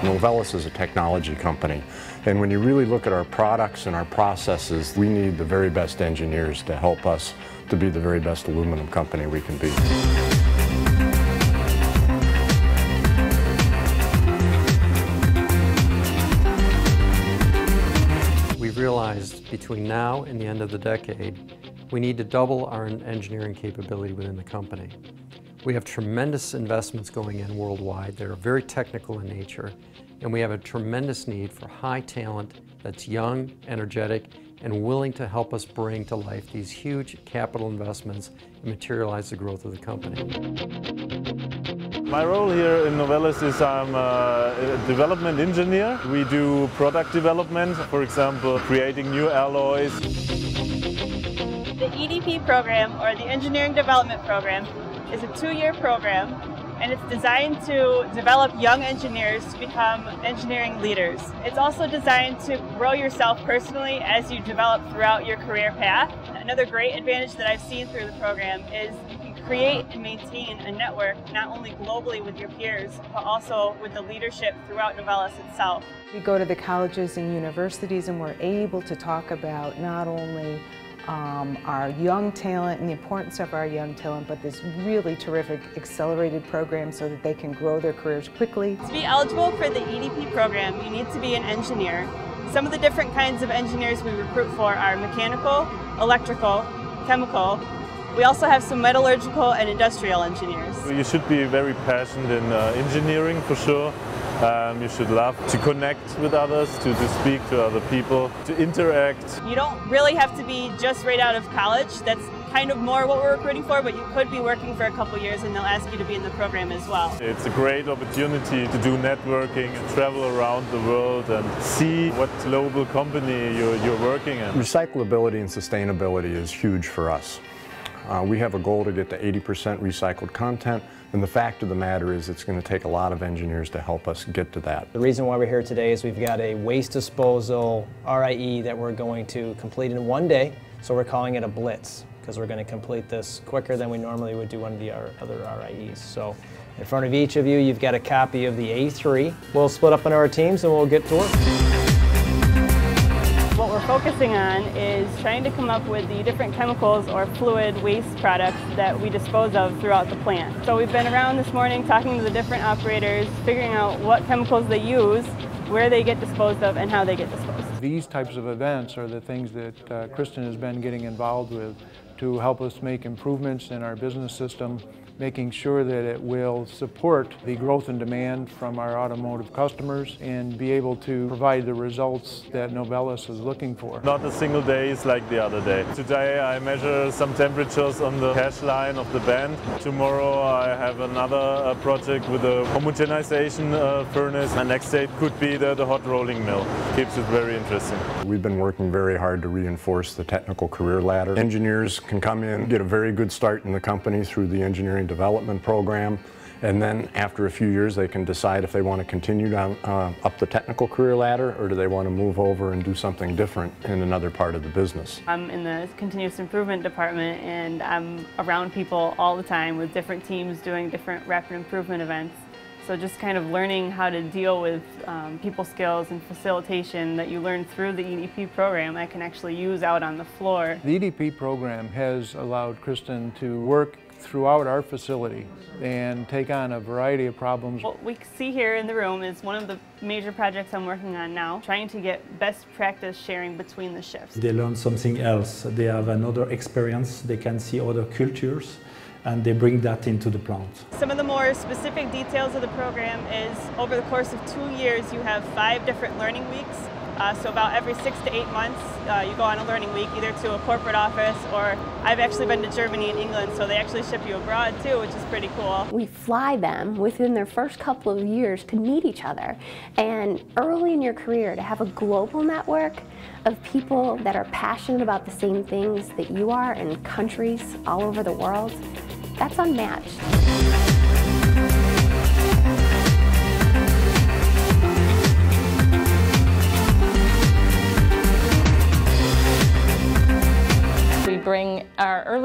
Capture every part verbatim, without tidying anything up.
Novelis is a technology company, and when you really look at our products and our processes, we need the very best engineers to help us to be the very best aluminum company we can be. We've realized between now and the end of the decade, we need to double our engineering capability within the company. We have tremendous investments going in worldwide that are very technical in nature, and we have a tremendous need for high talent that's young, energetic, and willing to help us bring to life these huge capital investments and materialize the growth of the company. My role here in Novelis is I'm a development engineer. We do product development, for example, creating new alloys. The E D P program, or the Engineering Development Program, is a two-year program, and it's designed to develop young engineers to become engineering leaders. It's also designed to grow yourself personally as you develop throughout your career path. Another great advantage that I've seen through the program is you can create and maintain a network not only globally with your peers, but also with the leadership throughout Novelis itself. We go to the colleges and universities and we're able to talk about not only Um, our young talent and the importance of our young talent, but this really terrific accelerated program so that they can grow their careers quickly. To be eligible for the E D P program, you need to be an engineer. Some of the different kinds of engineers we recruit for are mechanical, electrical, chemical. We also have some metallurgical and industrial engineers. You should be very passionate in uh, engineering for sure. Um, you should love to connect with others, to, to speak to other people, to interact. You don't really have to be just right out of college. That's kind of more what we're recruiting for, but you could be working for a couple years and they'll ask you to be in the program as well. It's a great opportunity to do networking and travel around the world and see what global company you're, you're working in. Recyclability and sustainability is huge for us. Uh, we have a goal to get to eighty percent recycled content, and the fact of the matter is it's going to take a lot of engineers to help us get to that. The reason why we're here today is we've got a waste disposal R I E that we're going to complete in one day, so we're calling it a blitz, because we're going to complete this quicker than we normally would do one of the other R I Es. So in front of each of you, you've got a copy of the A three. We'll split up into our teams and we'll get to work. What we're focusing on is trying to come up with the different chemicals or fluid waste products that we dispose of throughout the plant. So we've been around this morning talking to the different operators, figuring out what chemicals they use, where they get disposed of, and how they get disposed of. These types of events are the things that uh, Kristen has been getting involved with to help us make improvements in our business system, making sure that it will support the growth and demand from our automotive customers and be able to provide the results that Novelis is looking for. Not a single day is like the other day. Today I measure some temperatures on the cash line of the band. Tomorrow I have another uh, project with a homogenization uh, furnace. And next day it could be the, the hot rolling mill. Keeps it very interesting. We've been working very hard to reinforce the technical career ladder. Engineers can come in, get a very good start in the company through the Engineering Development Program, and then after a few years they can decide if they want to continue down uh, up the technical career ladder, or do they want to move over and do something different in another part of the business. I'm in the continuous improvement department, and I'm around people all the time with different teams doing different rapid improvement events. So just kind of learning how to deal with um, people skills and facilitation that you learn through the E D P program, I can actually use out on the floor. The E D P program has allowed Kristen to work throughout our facility and take on a variety of problems. What we see here in the room is one of the major projects I'm working on now, trying to get best practice sharing between the shifts. They learn something else. They have another experience. They can see other cultures, and they bring that into the plant. Some of the more specific details of the program is over the course of two years you have five different learning weeks. Uh, so about every six to eight months uh, you go on a learning week, either to a corporate office, or I've actually been to Germany and England, so they actually ship you abroad too, which is pretty cool. We fly them within their first couple of years to meet each other, and early in your career to have a global network of people that are passionate about the same things that you are in countries all over the world, that's unmatched. Bring our early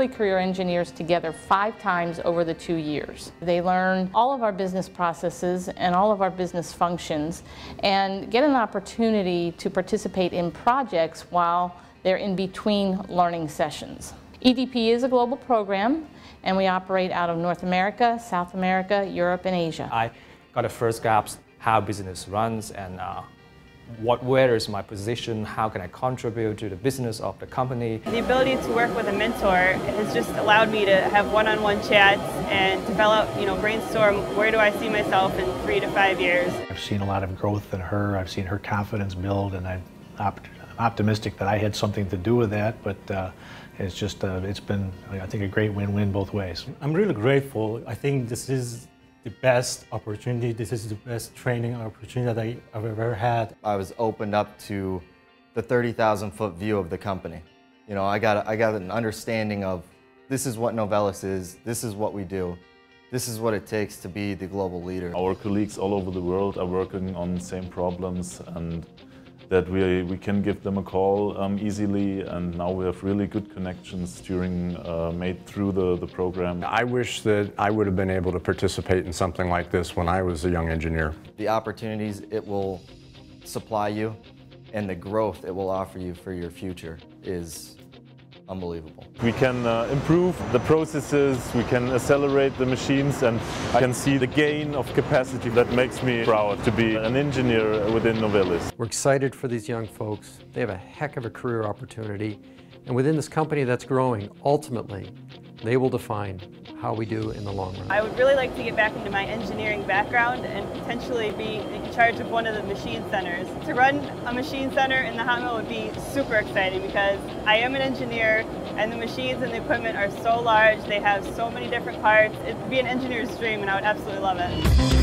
early career engineers together five times over the two years. They learn all of our business processes and all of our business functions and get an opportunity to participate in projects while they're in between learning sessions. E D P is a global program, and we operate out of North America, South America, Europe, and Asia. I got a first grasp how business runs and uh, what, where is my position, how can I contribute to the business of the company. The ability to work with a mentor has just allowed me to have one-on-one chats and develop, you know, brainstorm where do I see myself in three to five years. I've seen a lot of growth in her, I've seen her confidence build, and I'm op optimistic that I had something to do with that, but uh, it's just, uh, it's been, I think, a great win-win both ways. I'm really grateful. I think this is the best opportunity. This is the best training opportunity that I've ever had. I was opened up to the thirty thousand foot view of the company. You know, I got, I got an understanding of this is what Novelis is, this is what we do, this is what it takes to be the global leader. Our colleagues all over the world are working on the same problems, and that we, we can give them a call um, easily, and now we have really good connections during, uh, made through the, the program. I wish that I would have been able to participate in something like this when I was a young engineer. The opportunities it will supply you and the growth it will offer you for your future is unbelievable. We can uh, improve the processes, we can accelerate the machines, and I can see the gain of capacity that makes me proud to be an engineer within Novelis. We're excited for these young folks. They have a heck of a career opportunity, and within this company that's growing, ultimately, they will define how we do in the long run. I would really like to get back into my engineering background and potentially be in charge of one of the machine centers. To run a machine center in the hot mill would be super exciting because I am an engineer and the machines and the equipment are so large, they have so many different parts. It would be an engineer's dream and I would absolutely love it.